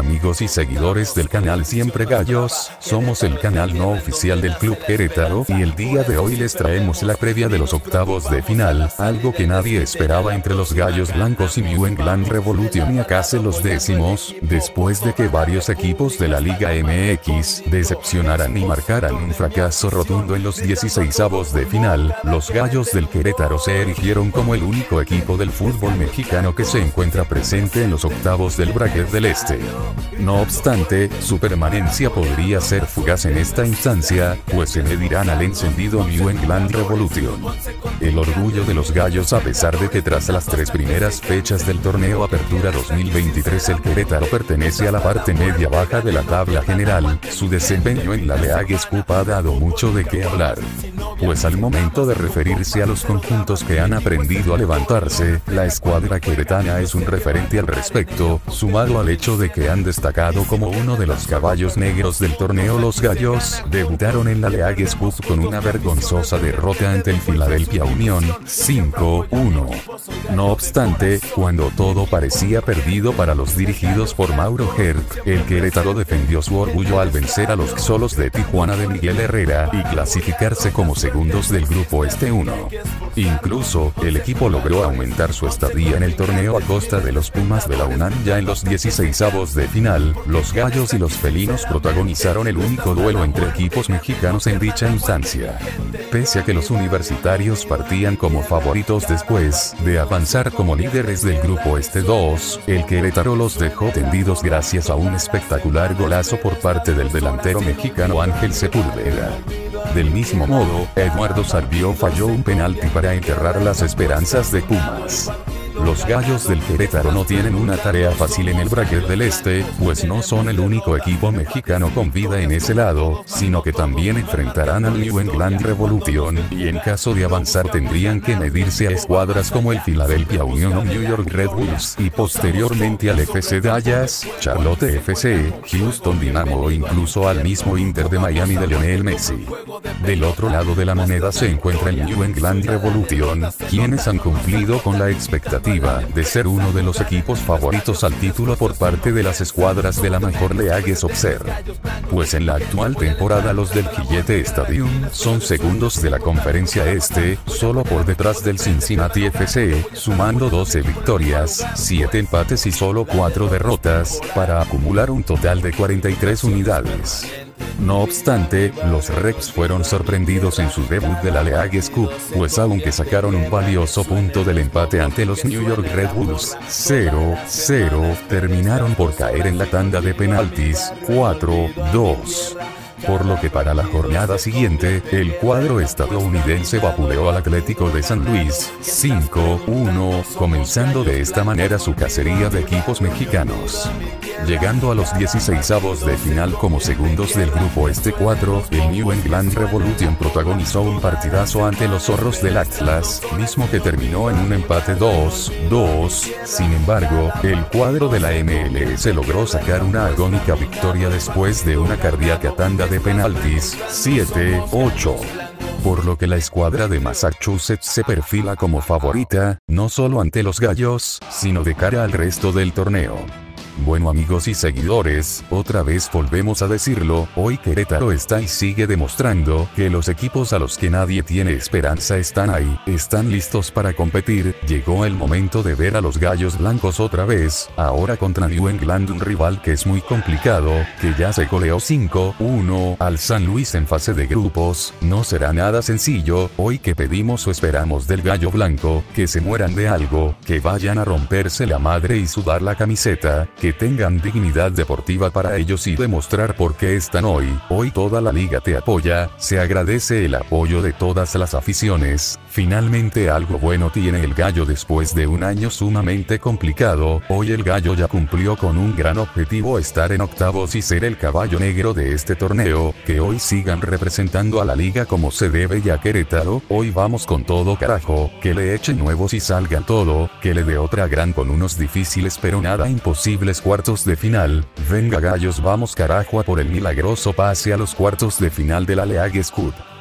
amigos y seguidores del canal Siempre Gallos, somos el canal no oficial del Club Querétaro y el día de hoy les traemos la previa de los octavos de final, algo que nadie esperaba entre los Gallos Blancos y New England Revolution y acá se los decimos, después de que varios equipos de la Liga MX decepcionaran y marcaran un fracaso rotundo en los 16avos de final, los Gallos del Querétaro se erigieron como el único equipo del fútbol mexicano que se encuentra presente en los octavos del bracket del Este. No obstante, su permanencia podría ser fugaz en esta instancia, pues se medirán al encendido New England Revolution. El orgullo de los Gallos, a pesar de que tras las tres primeras fechas del torneo Apertura 2023 el Querétaro pertenece a la parte media-baja de la tabla general, su desempeño en la Leagues Cup ha dado mucho de qué hablar. Pues al momento de referirse a los conjuntos que han aprendido a levantarse, la escuadra queretana es un referente al respecto, sumado al hecho de que han destacado como uno de los caballos negros del torneo. Los Gallos debutaron en la Leagues Cup con una vergonzosa derrota ante el Philadelphia Union, 5-1. No obstante, cuando todo parecía perdido para los dirigidos por Mauro Herc, el Querétaro defendió su orgullo al vencer a los Xolos de Tijuana de Miguel Herrera y clasificarse como segundos del grupo Este 1. Incluso, el equipo logró aumentar su estadía en el torneo a costa de los Pumas de la UNAM. Ya en los 16avos de final, los Gallos y los Felinos protagonizaron el único duelo entre equipos mexicanos en dicha instancia. Pese a que los universitarios partían como favoritos después de avanzar como líderes del grupo Este 2, el Querétaro los dejó tendidos gracias a un espectacular golazo por parte del delantero mexicano Ángel Sepúlveda. Del mismo modo, Eduardo Salvio falló un penalti para enterrar las esperanzas de Pumas. Los Gallos del Querétaro no tienen una tarea fácil en el bracket del Este, pues no son el único equipo mexicano con vida en ese lado, sino que también enfrentarán al New England Revolution, y en caso de avanzar tendrían que medirse a escuadras como el Philadelphia Union o New York Red Bulls, y posteriormente al FC Dallas, Charlotte FC, Houston Dynamo o incluso al mismo Inter de Miami de Lionel Messi. Del otro lado de la moneda se encuentra el New England Revolution, quienes han cumplido con la expectativa de ser uno de los equipos favoritos al título por parte de las escuadras de la mejor Leagues Observe. Pues en la actual temporada los del Gillette Stadium son segundos de la conferencia Este, solo por detrás del Cincinnati FC, sumando 12 victorias, 7 empates y solo 4 derrotas, para acumular un total de 43 unidades. No obstante, los Rex fueron sorprendidos en su debut de la Leagues Cup, pues aunque sacaron un valioso punto del empate ante los New York Red Bulls, 0-0, terminaron por caer en la tanda de penaltis, 4-2. Por lo que para la jornada siguiente, el cuadro estadounidense vapuleó al Atlético de San Luis, 5-1, comenzando de esta manera su cacería de equipos mexicanos. Llegando a los 16avos de final como segundos del grupo Este 4, el New England Revolution protagonizó un partidazo ante los Zorros del Atlas, mismo que terminó en un empate 2-2, sin embargo, el cuadro de la MLS logró sacar una agónica victoria después de una cardíaca tanda de penaltis, 7-8. Por lo que la escuadra de Massachusetts se perfila como favorita, no solo ante los Gallos, sino de cara al resto del torneo. Bueno amigos y seguidores, otra vez volvemos a decirlo, hoy Querétaro está y sigue demostrando que los equipos a los que nadie tiene esperanza están ahí, están listos para competir. Llegó el momento de ver a los Gallos Blancos otra vez, ahora contra New England, un rival que es muy complicado, que ya se goleó 5-1 al San Luis en fase de grupos. No será nada sencillo, hoy que pedimos o esperamos del Gallo Blanco, que se mueran de algo, que vayan a romperse la madre y sudar la camiseta, que tengan dignidad deportiva para ellos y demostrar por qué están hoy. Hoy toda la liga te apoya, se agradece el apoyo de todas las aficiones. Finalmente algo bueno tiene el Gallo después de un año sumamente complicado. Hoy el Gallo ya cumplió con un gran objetivo: estar en octavos y ser el caballo negro de este torneo. Que hoy sigan representando a la liga como se debe, y a Querétaro, hoy vamos con todo carajo, que le echen nuevos y salga todo, que le dé otra gran con unos difíciles pero nada imposibles cuartos de final. Venga Gallos, vamos carajo a por el milagroso pase a los cuartos de final de la Leagues Cup.